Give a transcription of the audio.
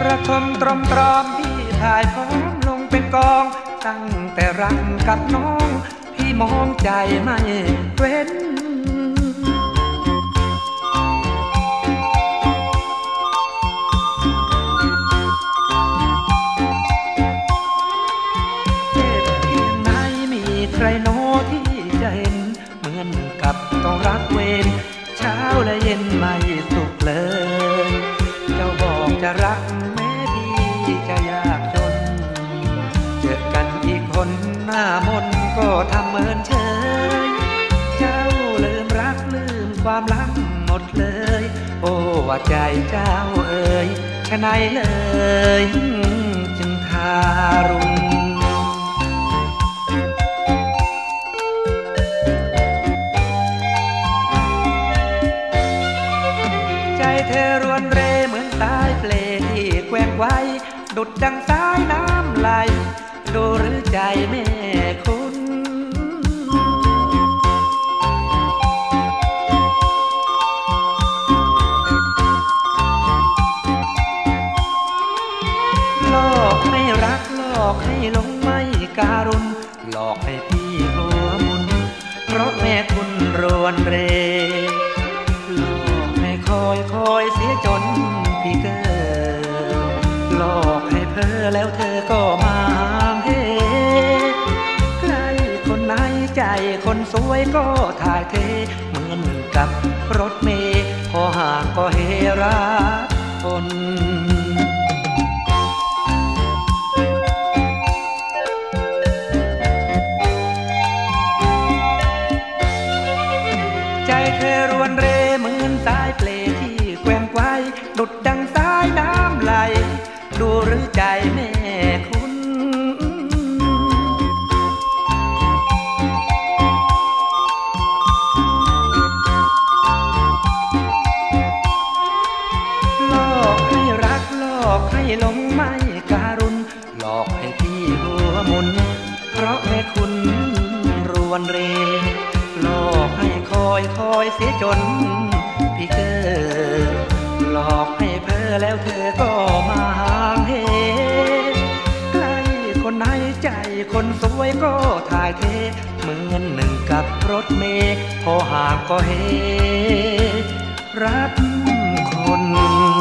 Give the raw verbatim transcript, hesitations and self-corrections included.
ระทมตรอมตรอมพี่ถ่ายพร้อมลงเป็นกองตั้งแต่รักกับน้องพี่มองใจไม่เว้นเจ็บเพียงไหนมีใครโน้ที่จะเห็นเหมือนกับต้องรักเวรเช้าและเย็นไม่สุขเลยเจ้าบอกจะรักแม้พี่จะยากจนเจอกันอีกคนหน้ามนก็ทำเหมือนเฉยเจ้าลืมรักลืมความรักหมดเลยโอ้ว่าใจเจ้าเอ่ยฉะไหนเลยจึงทารุณใจเธอรวนเรเหมือนสายเปลที่แกว่งไว้ดุจดังสายน้ำไหลดูหรือใจแม่คุณหลอกให้รักหลอกให้หลงไม่การุณหลอกให้พี่หัวมุนเพราะแม่คุณรวนเรหลอกให้คอยคอยเสียจนพี่เกิดหลอกให้เพ้อแล้วเธอก็มาเฮใครคนไหนใจคนสวยก็ถ่ายเทเหมือนกับรถเมล์พอห่างก็เฮรักคนใจเธอรวนเรเหมือนสายเปลที่แกว่งไว้ดุจดังสายน้ำไหลดูหรือใจแม่คุณหลอกให้รักหลอกให้หลงไม่การุณหลอกให้พี่หัวมุนเพราะแม่คุณรวนเรหลอกให้คอยคอยเสียจนพี่เกิดหลอกให้เพ้อแล้วเธอก็มาห่างเหใกล้คนไหนใจคนสวยก็ถ่ายเทเหมือนหนึ่งกับรถเมล์พอห่างก็เฮรักคน